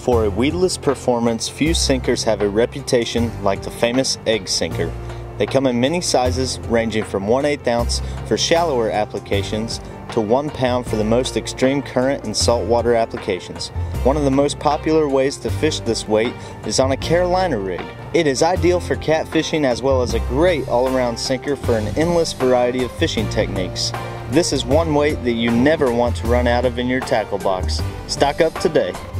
For a weedless performance, few sinkers have a reputation like the famous egg sinker. They come in many sizes, ranging from 1/8 ounce for shallower applications to 1 pound for the most extreme current and saltwater applications. One of the most popular ways to fish this weight is on a Carolina rig. It is ideal for catfishing as well as a great all-around sinker for an endless variety of fishing techniques. This is one weight that you never want to run out of in your tackle box. Stock up today.